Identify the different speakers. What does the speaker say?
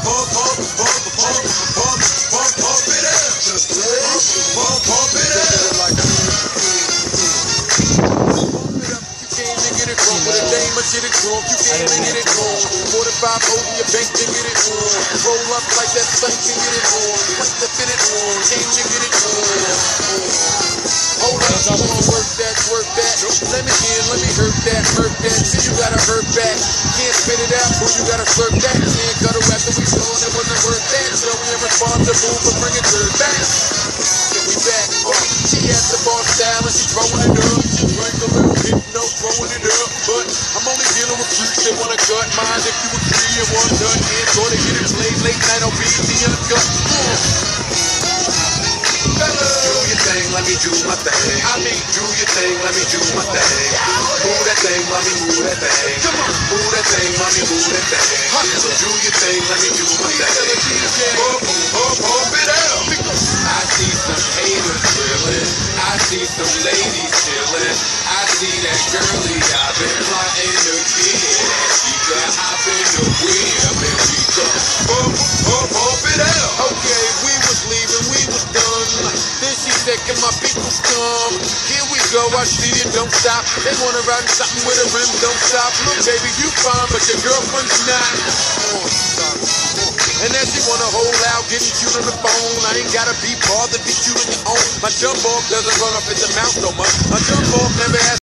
Speaker 1: pump it up. Just pump it up. You came to get it wrong with a dame, my shit is drunk. You came to get it wrong. 45 over your bank to get it on. Roll up like that thing to get it on. Like to fit it on. Came to get it on. Hold up, you wanna work that, work that. Let me in, let me hurt that. See, you gotta hurt back. Can't spit it out, boo, you gotta slurp that. Can't cut it after we saw it wasn't worth that. So we ain't responsible for bringing dirt back. Then we back, she has the bar style and she throwing it up. She drank a little bit, no throwing it up. But I'm only dealing with freaks that wanna cut mine. If you agree and want nut in, gonna get it played late night on BET Uncut. Do your thing, let me do my thing. I mean, do your thing, let me do my thing. Move that thing, mommy, move that thing. Come on, move that thing, mommy, move that thing. So do your thing, let me do my thing. Pump it up. I see some haters drilling. I see some ladies chilling. I see that girlie I've been plotting to get. She could hop in the wheel and we could pump it up. Okay, we was leaving, we was done. Then she said, can my people come? Here we go, I see it, don't stop. They wanna ride in something with a rim, don't stop. Look, baby, you fine, but your girlfriend's not. And then she wanna hold out, getting cute on the phone. I ain't gotta be bothered, be cute on your own. My jump off doesn't run up at the mouth so much. My jump off never has